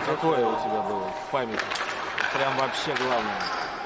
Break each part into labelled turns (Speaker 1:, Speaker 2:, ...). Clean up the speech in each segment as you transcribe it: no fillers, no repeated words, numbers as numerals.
Speaker 1: какое у тебя было в памяти? Прям вообще главное.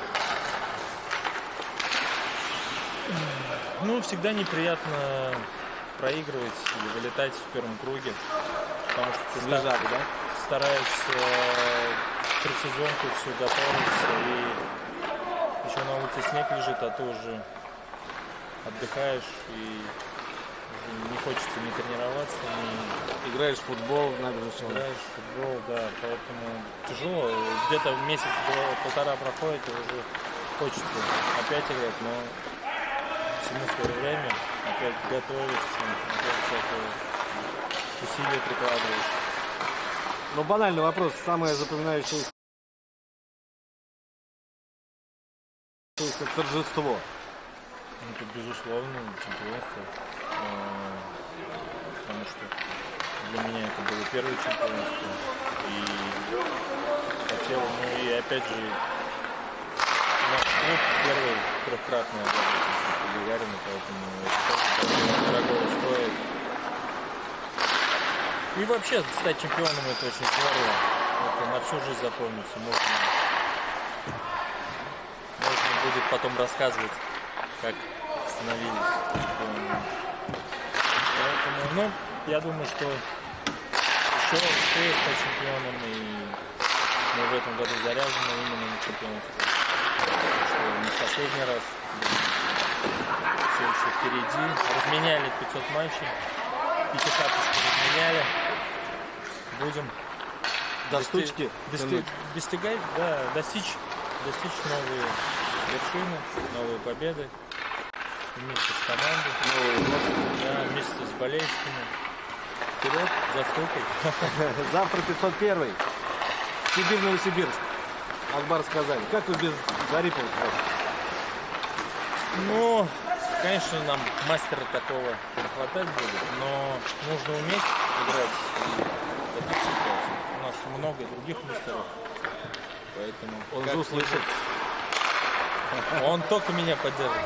Speaker 2: Ну, всегда неприятно проигрывать или вылетать в первом круге. Потому что ты
Speaker 1: Свежак, да?
Speaker 2: стараешься предсезонку все готовиться. И еще на улице снег лежит, а ты уже отдыхаешь и уже не хочется ни тренироваться, ни...
Speaker 1: Играешь в футбол в набережной.
Speaker 2: Играешь в футбол, да. Поэтому тяжело. Где-то месяц-полтора проходит, и уже хочется опять играть, но всему свое время, опять готовишься, опять всякие усилия прикладываешь.
Speaker 1: Ну, банальный вопрос. Самое запоминающееся торжество.
Speaker 2: Ну, это безусловно чемпионство. Потому что для меня это было первое чемпионство. И хотел, ну и опять же, наш клуб первый трехкратный обладатель Гагарина, поэтому это тоже дорого стоит. И вообще стать чемпионом это очень здорово. Это на всю жизнь запомнится. Можно будет потом рассказывать, как становились чемпионами. Поэтому, ну, я думаю, что еще успеет стать чемпионом, и мы в этом году заряжены именно на чемпионство. Что не в последний раз, все еще впереди. Разменяли 500 матчей, пятикарточку разменяли. Будем достигать, да, достичь новые вершины, новые победы. Вместе с командой, да, вместе с болельщиками. Вперед, заступай.
Speaker 1: Завтра 501-й. Сибирь, Новосибирск. Акбарс Казань. Как вы без Зарипова?
Speaker 2: Ну, конечно, нам мастера такого не хватать будет, но нужно уметь играть в таких ситуациях. У нас много других мастеров, поэтому...
Speaker 1: Он же услышит.
Speaker 2: Он только меня поддержит.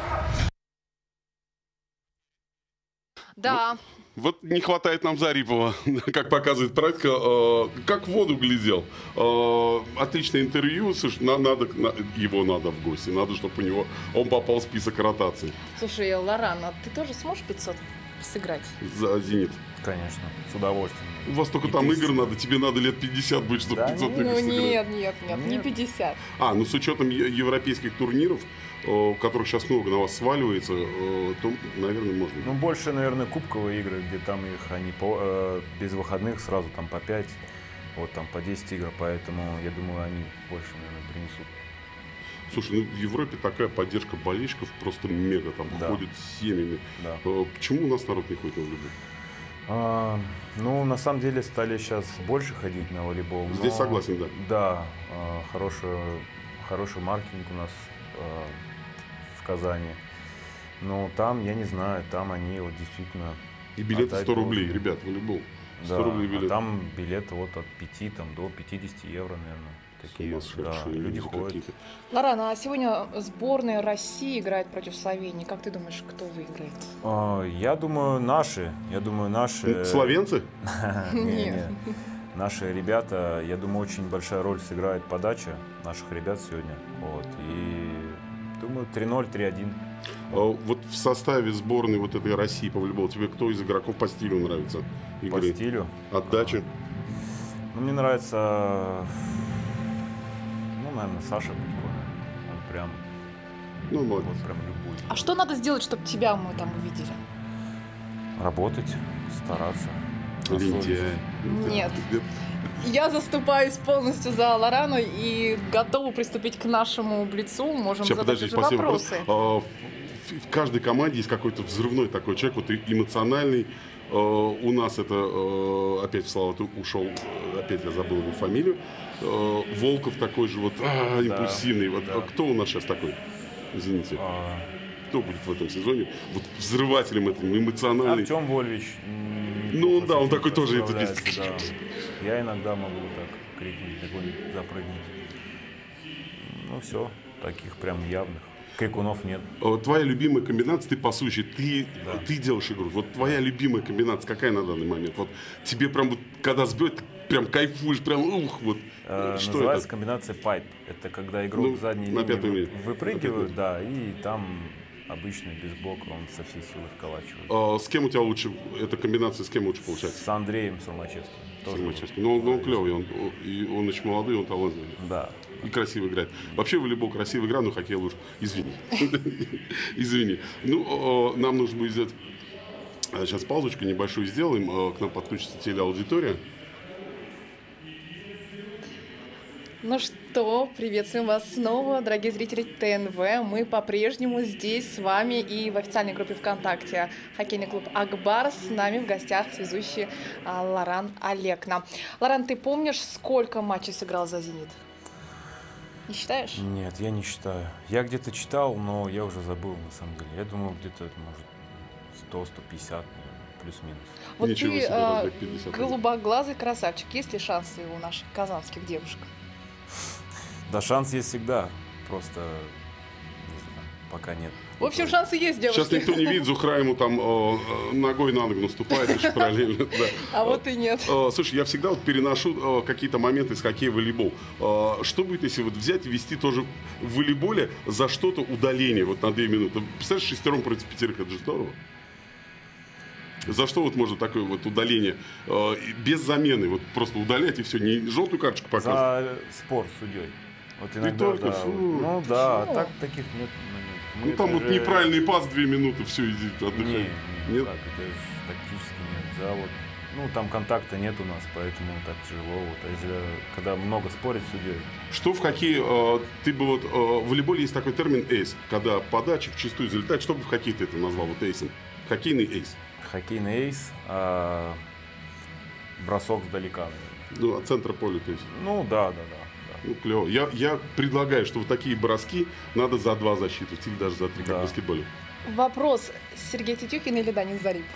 Speaker 3: Да.
Speaker 4: Вот не хватает нам Зарипова, как показывает практика, как в воду глядел. Отличное интервью, слушай, его надо в гости, надо, чтобы он попал в список ротации.
Speaker 3: Слушай, Лоран, а ты тоже сможешь 500 сыграть?
Speaker 4: За «Зенит».
Speaker 5: Конечно, с удовольствием.
Speaker 4: У вас только
Speaker 5: И
Speaker 4: там
Speaker 5: 1000.
Speaker 4: игр надо, тебе надо лет 50 быть, чтобы
Speaker 5: Да?
Speaker 4: 500 игр
Speaker 3: Ну
Speaker 4: сыграть.
Speaker 3: нет, не 50.
Speaker 4: Ну с учетом европейских турниров, которых сейчас много на вас сваливается, то, наверное, можно.
Speaker 5: Ну, больше, наверное, кубковые игры, где там их они без выходных сразу там по 5, вот там по 10 игр, поэтому я думаю, они больше, наверное, принесут.
Speaker 4: Слушай, ну в Европе такая поддержка болельщиков просто мега, там
Speaker 5: Да.
Speaker 4: ходят с семьями.
Speaker 5: Да.
Speaker 4: Почему у нас народ не ходит на волейбол?
Speaker 5: Ну, на самом деле стали сейчас больше ходить на волейбол.
Speaker 4: Здесь согласен, да.
Speaker 5: Да, хороший маркетинг у нас в Казани. Но там, я не знаю, там они вот действительно...
Speaker 4: И билеты
Speaker 5: отдать
Speaker 4: 100 рублей,
Speaker 5: должны.
Speaker 4: ребят, волейбол. 100
Speaker 5: Да,
Speaker 4: рублей билет.
Speaker 5: а там билеты вот от 5 там, до 50 евро, наверное. Такие, да, люди ходят.
Speaker 4: какие-то.
Speaker 3: Лоран, а сегодня сборная России играет против Словении. Как ты думаешь, кто выиграет?
Speaker 5: Я думаю, наши.
Speaker 4: Словенцы?
Speaker 3: Нет.
Speaker 5: Наши ребята, я думаю, очень большая роль сыграет подача наших ребят сегодня. Вот. И думаю, 3-0, 3-1.
Speaker 4: Вот в составе сборной вот этой России по волейболу тебе кто из игроков по стилю нравится?
Speaker 5: По
Speaker 4: Игры?
Speaker 5: стилю.
Speaker 4: Отдача?
Speaker 5: Ну, мне нравится, наверное, Саша Будько. Он прям,
Speaker 4: Ну, молодец.
Speaker 5: вот прям любой.
Speaker 3: А что надо сделать, чтобы тебя мы там увидели?
Speaker 5: Работать, стараться. на совесть.
Speaker 4: Лентяй.
Speaker 3: Нет. Я заступаюсь полностью за Лорану и готова приступить к нашему блицу. Можем
Speaker 4: Сейчас,
Speaker 3: задать
Speaker 4: подожди,
Speaker 3: уже
Speaker 4: спасибо.
Speaker 3: вопросы.
Speaker 4: В каждой команде есть какой-то взрывной такой человек, вот эмоциональный. У нас это, опять в славу ушел, опять я забыл его фамилию. Волков такой же вот импульсивный. Вот,
Speaker 5: да.
Speaker 4: Кто у нас сейчас такой? Извините. Кто будет в этом сезоне? Вот взрывателем этим, эмоциональным.
Speaker 5: Артем Вольвич.
Speaker 4: Ну да, он такой тоже это
Speaker 5: справляется, да. Я иногда могу так крикнуть, какой-нибудь запрыгнуть. Ну все, таких прям явных. Крикунов нет.
Speaker 4: Твоя любимая комбинация, ты пасующий, ты делаешь игру. Вот твоя любимая комбинация какая на данный момент? Вот тебе прям вот, когда сбьет, прям кайфуешь, прям ух, вот. Что
Speaker 5: Называется
Speaker 4: это?
Speaker 5: комбинация пайп. Это когда игрок
Speaker 4: Ну,
Speaker 5: задней
Speaker 4: на пятой
Speaker 5: линии
Speaker 4: минуте.
Speaker 5: выпрыгивает, да, и там обычно без блока он со всей силы вколачивает.
Speaker 4: С кем у тебя лучше, эта комбинация с кем лучше получается?
Speaker 5: С Андреем Сурмачевским. Тоже
Speaker 4: Сармачевский. Ну, он клевый, он очень молодой, он талантливый.
Speaker 5: Да.
Speaker 4: И красиво играет. Вообще волейбол красивая игра, но хоккей лучше. Извини. Извини. Ну, нам нужно будет сделать сейчас паузочку небольшую сделаем. К нам подключится телеаудитория.
Speaker 3: Ну что, приветствуем вас снова, дорогие зрители ТНВ. Мы по-прежнему здесь с вами и в официальной группе ВКонтакте хоккейный клуб «Акбарс». С нами в гостях связующий Лоран Алекна. Лоран, ты помнишь, сколько матчей сыграл за «Зенит»? Не считаешь?
Speaker 5: Нет, я не считаю. Я где-то читал, но я уже забыл на самом деле. Я думаю, где-то, может, 100-150, плюс-минус.
Speaker 3: Вот
Speaker 4: Ничего
Speaker 3: ты
Speaker 4: себе, разбег 50.
Speaker 3: голубоглазый красавчик. Есть ли шансы у наших казанских девушек?
Speaker 5: Да, шанс есть всегда. Просто, не знаю, пока нет.
Speaker 3: В общем, шансы есть, девушки.
Speaker 4: Сейчас никто не видит, Зухра ему там ногой на ногу наступает еще параллельно. Да.
Speaker 3: А вот и нет.
Speaker 4: Слушай, я всегда вот переношу какие-то моменты из хоккея в волейбол. Что будет, если вот взять и вести тоже в волейболе за что-то удаление вот на 2 минуты? Представляешь, 6 против 5, это же здорово. За что вот можно такое вот удаление без замены, вот просто удалять и все, не желтую карточку показывать?
Speaker 5: За спор с судьей. Вот
Speaker 4: Не
Speaker 5: иногда,
Speaker 4: только,
Speaker 5: да,
Speaker 4: фу.
Speaker 5: ну да,
Speaker 3: Почему?
Speaker 5: так таких нет моментов.
Speaker 4: Ну там вот неправильный пас 2 минуты, все, иди
Speaker 5: Не,
Speaker 4: отдыхай.
Speaker 5: не,
Speaker 4: Нет?
Speaker 5: как, это же тактически нет. За вот, ну там контакта нет у нас, поэтому так тяжело. Вот, а если когда много спорить с судьей,
Speaker 4: Что в хоккее, ты бы вот, в волейболе есть такой термин эйс, когда подача вчистую залетает, что бы в хоккее ты это назвал, вот эйсом? Хоккейный эйс.
Speaker 5: хоккейный эйс, бросок сдалека.
Speaker 4: Ну, от центра поля, то есть.
Speaker 5: Ну да.
Speaker 4: Ну, клево. Я предлагаю, что вот такие броски надо за 2 засчитывать, или даже за 3, как
Speaker 5: Да.
Speaker 4: в баскетболе.
Speaker 3: Вопрос: Сергей Тетюхин или Данис Зарипов?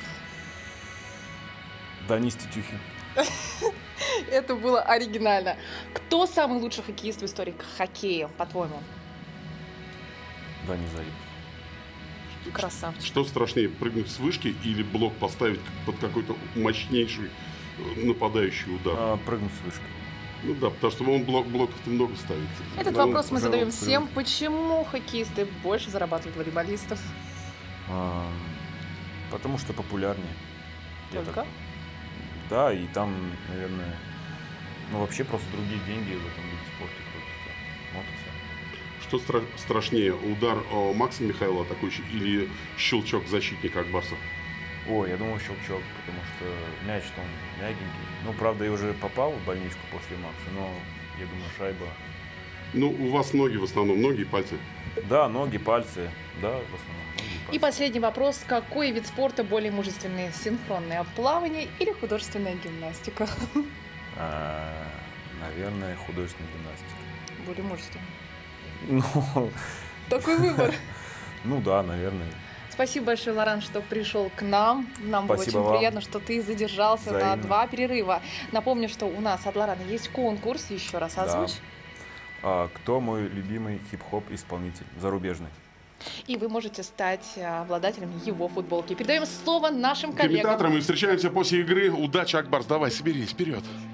Speaker 5: Данис Тетюхин.
Speaker 3: Это было оригинально. Кто самый лучший хоккеист в истории хоккея, по-твоему?
Speaker 5: Данис Зарипов.
Speaker 3: Красавчик.
Speaker 4: Что страшнее, прыгнуть с вышки или блок поставить под какой-то мощнейший нападающий удар?
Speaker 5: Прыгнуть с вышки.
Speaker 4: Ну да, потому что он блоков-то много ставит.
Speaker 3: Этот
Speaker 4: Ну,
Speaker 3: вопрос мы
Speaker 5: уже
Speaker 3: задаем
Speaker 5: вот
Speaker 3: всем. Почему хоккеисты больше зарабатывают волейболистов?
Speaker 5: Потому что популярнее. Я
Speaker 3: Только?
Speaker 5: так- Да, и там, наверное, ну вообще просто другие деньги в этом виде спорта крутятся. Вот и все.
Speaker 4: Что страшнее, удар Макса Михайлова атакующий или щелчок защитника Акбарса?
Speaker 5: Ой, я думал щелчок, потому что мяч-то он мягенький. Ну, правда, я уже попал в больничку после Макса, но я думаю, шайба.
Speaker 4: Ну, у вас ноги в основном, ноги и пальцы.
Speaker 5: Да, ноги, пальцы. Да, в основном ноги и пальцы.
Speaker 3: И последний вопрос. Какой вид спорта более мужественный? Синхронное плавание или художественная гимнастика?
Speaker 5: Наверное, художественная гимнастика.
Speaker 3: Более мужественный.
Speaker 5: Ну,
Speaker 3: Такой выбор.
Speaker 5: ну да, наверное.
Speaker 3: Спасибо большое, Лоран, что пришел к нам. Нам было
Speaker 5: Спасибо
Speaker 3: очень
Speaker 5: вам.
Speaker 3: приятно, что ты задержался на
Speaker 5: Взаимно.
Speaker 3: 2 перерыва. Напомню, что у нас от Лорана есть конкурс. Еще раз
Speaker 5: Да.
Speaker 3: озвучь.
Speaker 5: Кто мой любимый хип-хоп исполнитель зарубежный?
Speaker 3: И вы можете стать обладателем его футболки. Передаем слово нашим коллегам.
Speaker 4: Комментаторам и встречаемся после игры. Удачи, Акбарс, давай, соберись, вперед.